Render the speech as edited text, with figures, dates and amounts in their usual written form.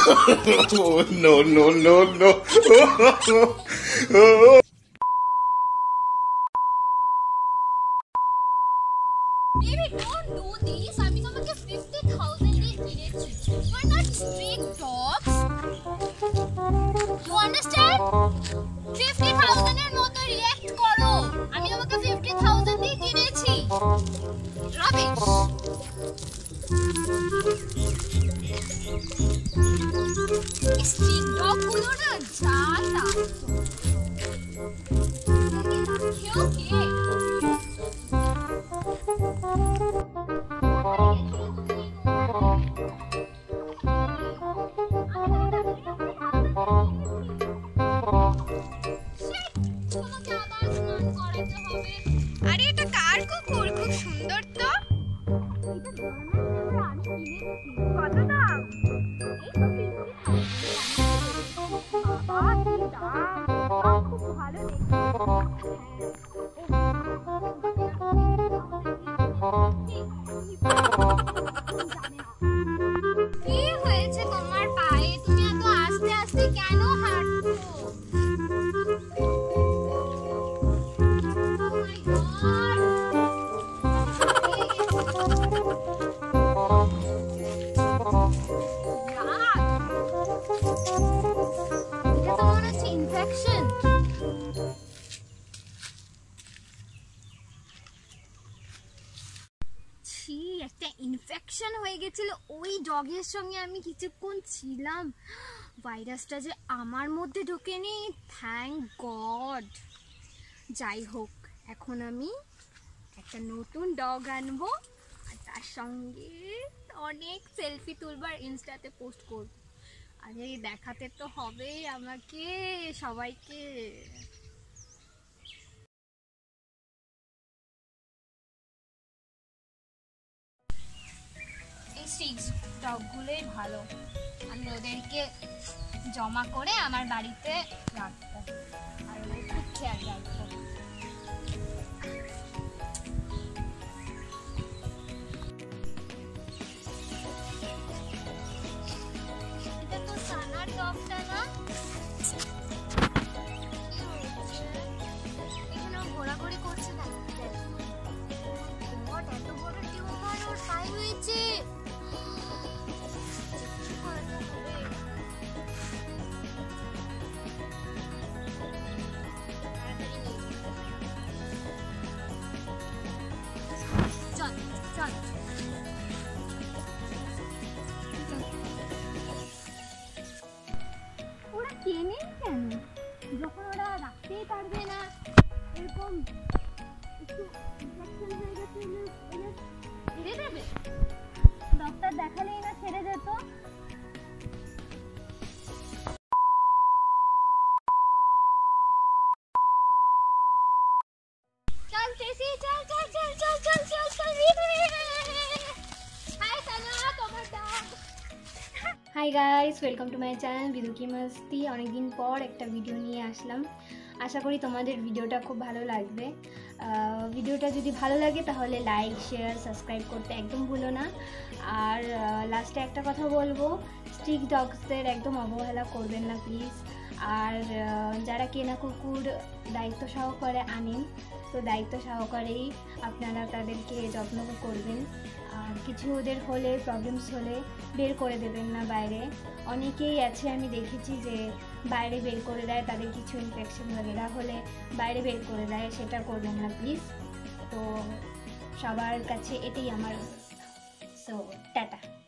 Oh, no, no, no, no. Baby, don't do this. I mean, I'm going to 50,000 each. We're not street dogs. You understand? 50,000 এর মতো react করো। আমি তোমাকে 50,000 দিয়ে কিনেছি। Rubbish. Street dog গুলো না জাতা। Okay. আরে এটা কার কুকুর? খুব সুন্দর তো। কত দাম? খুব ভালো কি হয়েছে তোমার পায়ে? তুমি এত আস্তে আস্তে কেন হাঁটছো? একটা ইনফেকশন হয়ে গেছিল ওই ডগের সঙ্গে। আমি কিছুক্ষণ ছিলাম, ভাইরাসটা যে আমার মধ্যে ঢোকেনি, থ্যাঙ্ক গড। যাই হোক, এখন আমি একটা নতুন ডগ আনবো আর তার সঙ্গে অনেক সেলফি তুলবো আর ইনস্টাতে পোস্ট করবো। আরে দেখাতে তো হবে আমাকে সবাইকে। স্ট্রিট ডগগুলোই ভালো। আমি ওদেরকে জমা করে আমার বাড়িতে রাখবো আর ওদের খুব খেয়াল রাখবো। এটা তো সানার ডগটা না? এখানে ঘোরাঘুরি করছে না? এত বড় টিউমার ওর পায়ে হয়েছে। ওরা কেনে কেন যখন ওরা রাখতেই পারবে না? এরকম একটু ইনফেকশন হয়ে গেছে, ছেড়ে দেবে? ডক্টর দেখালেই না ছেড়ে যেত। চল টেসি, চল চল চল চল চল চল চল। হাই সানা, তোমার dog. Hi guys, welcome to my channel Bidu কি মাস্তি। অনেকদিন পর একটা ভিডিও নিয়ে আসলাম। আশা করি তোমাদের ভিডিওটা খুব ভালো লাগবে। ভিডিওটা যদি ভালো লাগে তাহলে লাইক, শেয়ার, সাবস্ক্রাইব করতে একদম ভুলো না। আর লাস্টে একটা কথা বলবো, স্ট্রিট ডগসদের একদম অবহেলা করবেন না প্লিজ। আর যারা কেনা কুকুর দায়িত্ব সহকারে আনেন, তো দায়িত্ব সহকারেই আপনারা তাদেরকে যত্ন করবেন। আর কিছু ওদের হলে, প্রবলেমস হলে বের করে দেবেন না বাইরে। অনেকেই আছে আমি দেখেছি যে বাইরে বের করে দেয়, তাদের কিছু ইনফেকশন वगैरह হলে বাইরে বের করে দেয়, সেটা করবেন না প্লিজ। তো সবার কাছে এটাই আমার, সো টাটা।